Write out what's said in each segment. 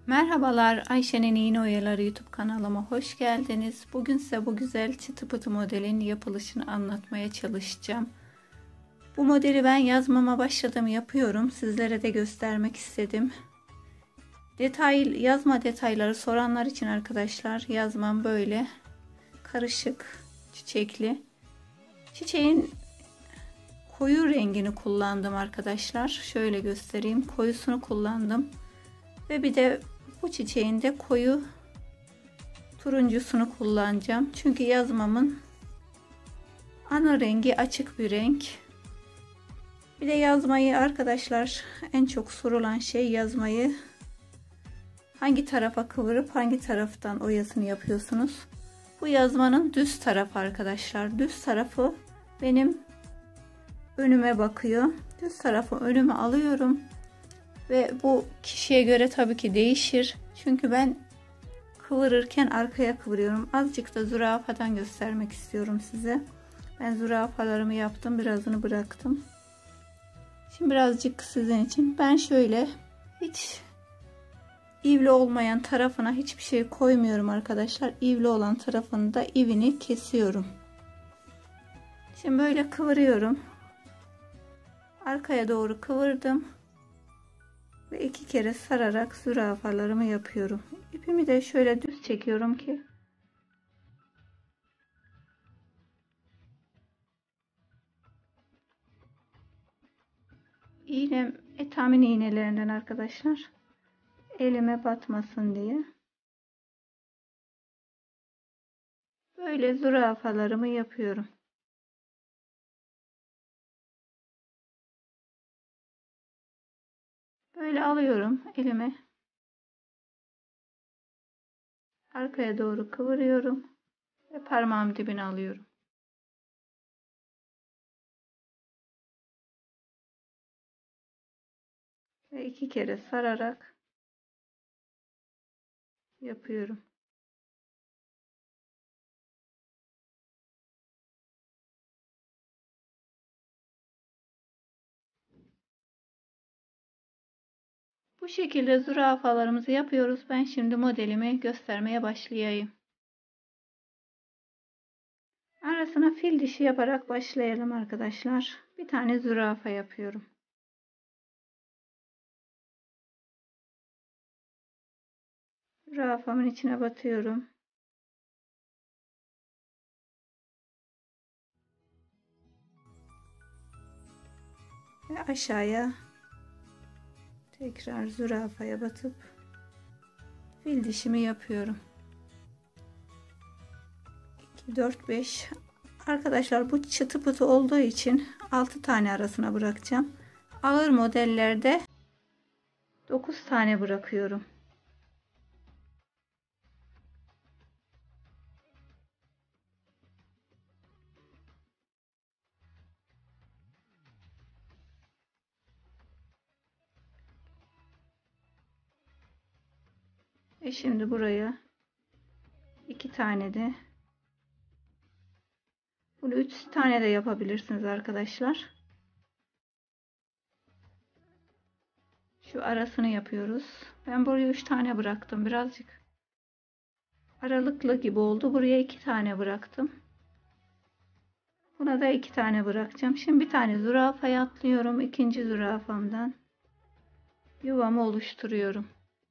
Merhabalar, Ayşe'nin İğne Oyaları YouTube kanalıma hoş geldiniz. Bugün size bu güzel çıtı pıtı modelin yapılışını anlatmaya çalışacağım. Bu modeli ben yazmama başladım, yapıyorum. Sizlere de göstermek istedim. Yazma detayları soranlar için arkadaşlar, yazmam böyle karışık çiçekli. Çiçeğin koyu rengini kullandım arkadaşlar. Şöyle göstereyim. Koyusunu kullandım. Ve bir de bu çiçeğin de koyu turuncusunu kullanacağım. Çünkü yazmamın ana rengi açık bir renk. Bir de yazmayı arkadaşlar, en çok sorulan şey, yazmayı hangi tarafa kıvırıp hangi taraftan oyasını yapıyorsunuz? Bu yazmanın düz tarafı arkadaşlar. Düz tarafı benim önüme bakıyor. Düz tarafı önüme alıyorum. Ve bu kişiye göre tabii ki değişir. Çünkü ben kıvırırken arkaya kıvırıyorum. Azıcık da zürafadan göstermek istiyorum size. Ben zürafalarımı yaptım. Birazını bıraktım. Şimdi birazcık sizin için. Ben şöyle hiç ivli olmayan tarafına hiçbir şey koymuyorum arkadaşlar. İvli olan tarafını da ivini kesiyorum. Şimdi böyle kıvırıyorum. Arkaya doğru kıvırdım. Ve 2 kere sararak zürafalarımı yapıyorum. İpimi de şöyle düz çekiyorum ki iğnem etamin iğnelerinden arkadaşlar, elime batmasın diye böyle zürafalarımı yapıyorum. Böyle alıyorum elime, arkaya doğru kıvırıyorum ve parmağım dibine alıyorum. Ve 2 kere sararak yapıyorum. Bu şekilde zürafalarımızı yapıyoruz. Ben şimdi modelimi göstermeye başlayayım. Arasına fil dişi yaparak başlayalım arkadaşlar. Bir tane zürafa yapıyorum. Zürafamın içine batıyorum. Ve aşağıya tekrar zürafaya batıp fil dişimi yapıyorum. 2, 4, 5. Arkadaşlar bu çıtı pıtı olduğu için 6 tane arasına bırakacağım. Ağır modellerde 9 tane bırakıyorum. Ve şimdi buraya 2 tane de, bunu 3 tane de yapabilirsiniz arkadaşlar. Şu arasını yapıyoruz. Ben buraya 3 tane bıraktım. Birazcık aralıklı gibi oldu. Buraya 2 tane bıraktım. Buna da 2 tane bırakacağım. Şimdi bir tane zürafaya atlıyorum. İkinci zürafamdan yuvamı oluşturuyorum.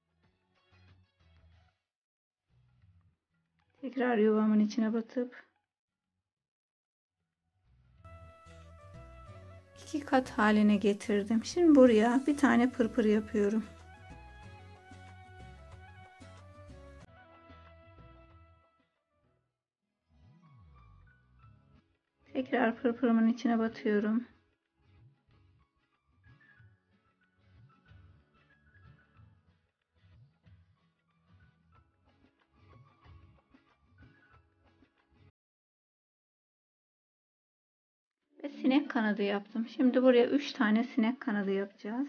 Tekrar yuvamın içine batıp 2 kat haline getirdim. Şimdi buraya bir tane pırpır yapıyorum. Tekrar pırpırımın içine batıyorum. Ve sinek kanadı yaptım. Şimdi buraya 3 tane sinek kanadı yapacağız.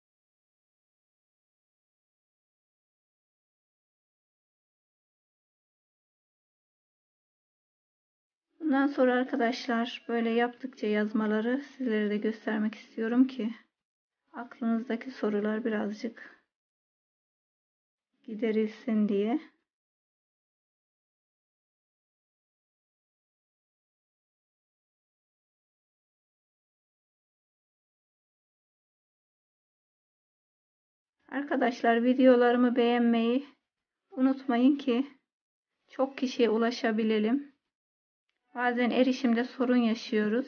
Bundan sonra arkadaşlar böyle yaptıkça yazmaları sizlere de göstermek istiyorum ki aklınızdaki sorular birazcık giderilsin diye. Arkadaşlar videolarımı beğenmeyi unutmayın ki çok kişiye ulaşabilelim. Bazen erişimde sorun yaşıyoruz.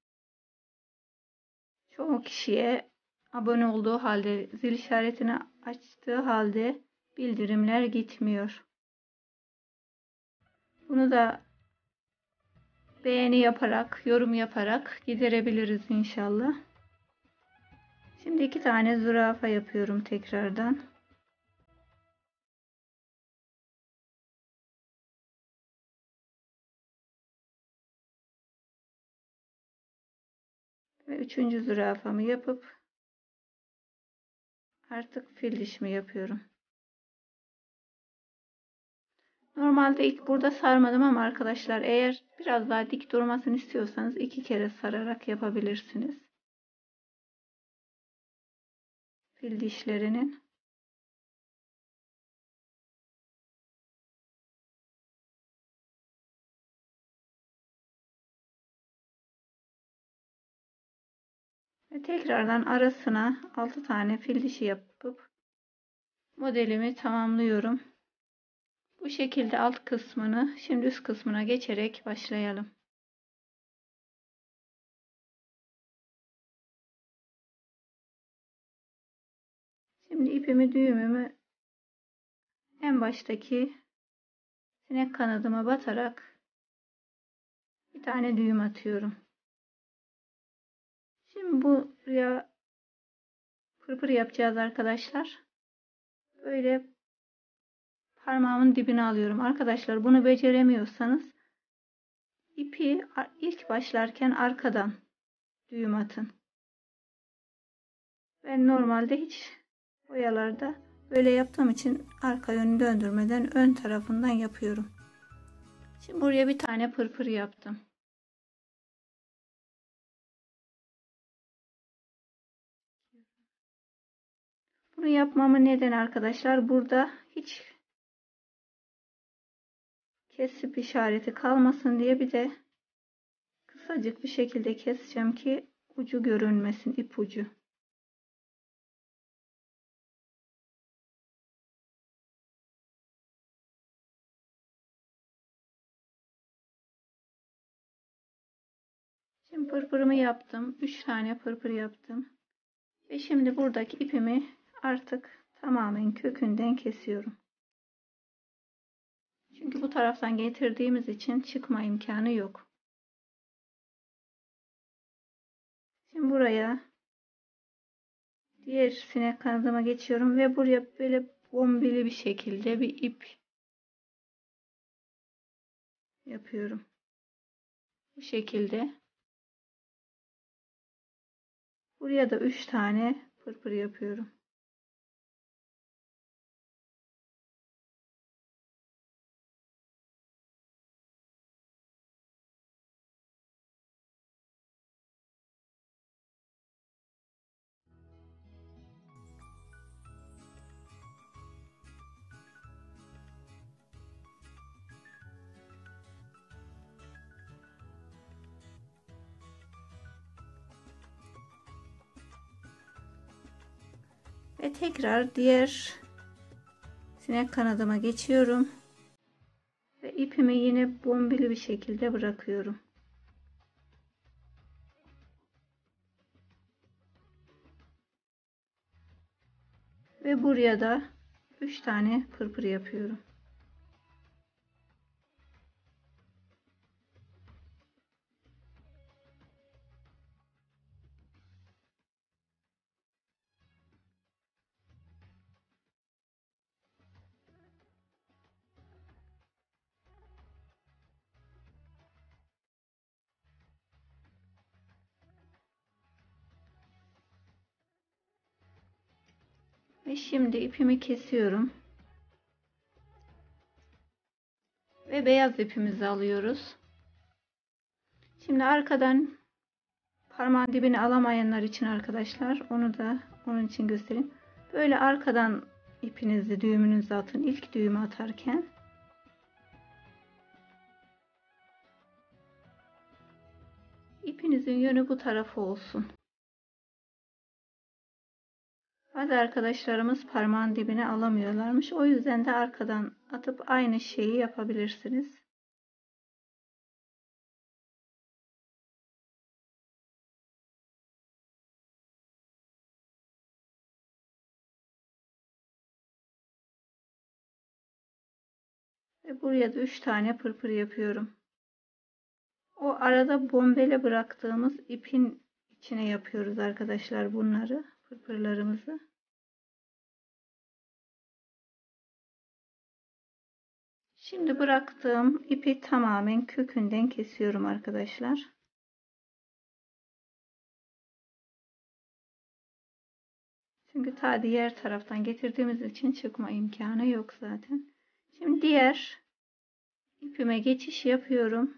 Çoğu kişiye abone olduğu halde, zil işaretini açtığı halde bildirimler gitmiyor. Bunu da beğeni yaparak, yorum yaparak giderebiliriz inşallah. Şimdi 2 tane zürafa yapıyorum tekrardan. Ve 3. zürafamı yapıp artık fil dişimi yapıyorum. Normalde ilk burada sarmadım ama arkadaşlar eğer biraz daha dik durmasını istiyorsanız 2 kere sararak yapabilirsiniz. Fil dişlerinin. Ve tekrardan arasına 6 tane fil dişi yapıp modelimi tamamlıyorum. Bu şekilde alt kısmını, şimdi üst kısmına geçerek başlayalım. Şimdi ipimi, düğümümü en baştaki sinek kanadıma batarak bir tane düğüm atıyorum. Şimdi buraya pırpır yapacağız arkadaşlar. Böyle parmağımın dibine alıyorum. Arkadaşlar bunu beceremiyorsanız ipi ilk başlarken arkadan düğüm atın. Ben normalde hiç boyalarda böyle yaptığım için arka yönünü döndürmeden ön tarafından yapıyorum. Şimdi buraya bir tane pırpır yaptım. Bunu yapmamın nedeni arkadaşlar, burada hiç kesip işareti kalmasın diye bir de kısacık bir şekilde keseceğim ki ucu görünmesin, ip ucu. Şimdi pırpırımı yaptım. 3 tane pırpır yaptım. Ve şimdi buradaki ipimi artık tamamen kökünden kesiyorum. Çünkü bu taraftan getirdiğimiz için çıkma imkanı yok. Şimdi buraya diğer sinek kanadıma geçiyorum ve buraya böyle bombeli bir şekilde bir ip yapıyorum. Bu şekilde. Buraya da 3 tane pırpır yapıyorum. Ve tekrar diğer sinek kanadıma geçiyorum. Ve ipimi yine bombeli bir şekilde bırakıyorum. Ve buraya da 3 tane pırpır yapıyorum. Ve şimdi ipimi kesiyorum. Ve beyaz ipimizi alıyoruz. Şimdi arkadan parmağın dibini alamayanlar için arkadaşlar, onu da onun için göstereyim. Böyle arkadan ipinizi, düğümünüzü atın. İlk düğümü atarken ipinizin yönü bu tarafa olsun. Bazı arkadaşlarımız parmağın dibine alamıyorlarmış. O yüzden de arkadan atıp aynı şeyi yapabilirsiniz. Ve buraya da 3 tane pırpır yapıyorum. O arada bombele bıraktığımız ipin içine yapıyoruz arkadaşlar bunları, pırpırlarımızı. Şimdi bıraktığım ipi tamamen kökünden kesiyorum arkadaşlar. Çünkü ta diğer taraftan getirdiğimiz için çıkma imkanı yok zaten. Şimdi diğer ipime geçiş yapıyorum.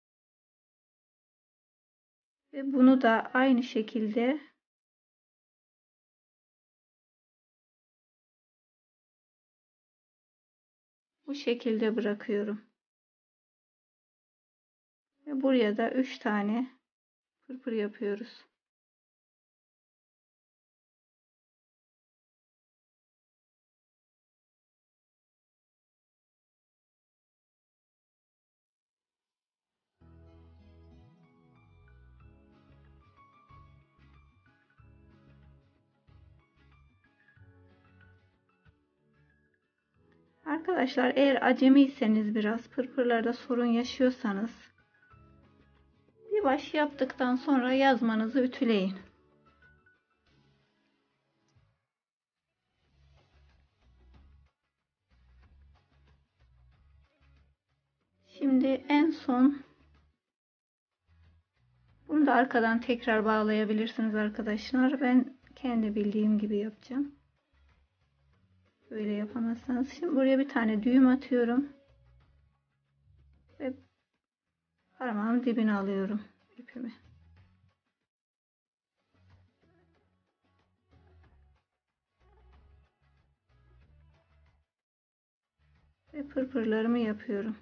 Ve bunu da aynı şekilde bu şekilde bırakıyorum. Ve buraya da 3 tane pırpır yapıyoruz. Arkadaşlar eğer acemiyseniz biraz pırpırlarda sorun yaşıyorsanız bir baş yaptıktan sonra yazmanızı ütüleyin. Şimdi en son bunu da arkadan tekrar bağlayabilirsiniz arkadaşlar. Ben kendi bildiğim gibi yapacağım. Böyle yapamazsanız. Şimdi buraya bir tane düğüm atıyorum. Ve parmağımın dibine alıyorum ipimi. Ve pırpırlarımı yapıyorum.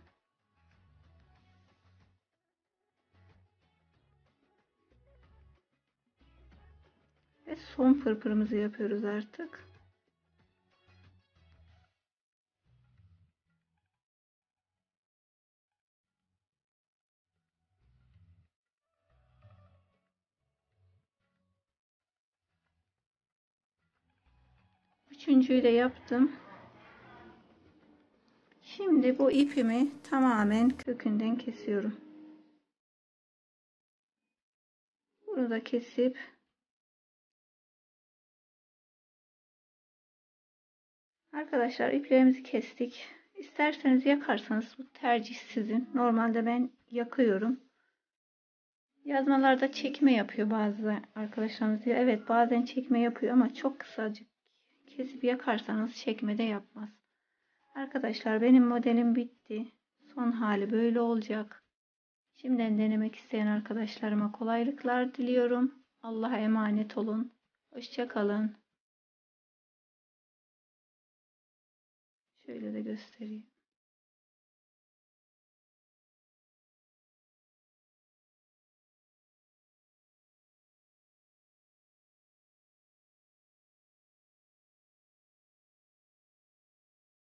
Ve son pırpırımızı yapıyoruz artık. Üçüncüyü de yaptım. Şimdi bu ipimi tamamen kökünden kesiyorum. Bunu da kesip arkadaşlar iplerimizi kestik. İsterseniz yakarsanız bu tercih sizin. Normalde ben yakıyorum. Yazmalarda çekme yapıyor bazı arkadaşlarımız diyor. Evet bazen çekme yapıyor ama çok kısacık kesip yakarsanız çekme de yapmaz. Arkadaşlar benim modelim bitti. Son hali böyle olacak. Şimdiden denemek isteyen arkadaşlarıma kolaylıklar diliyorum. Allah'a emanet olun. Hoşça kalın. Şöyle de göstereyim.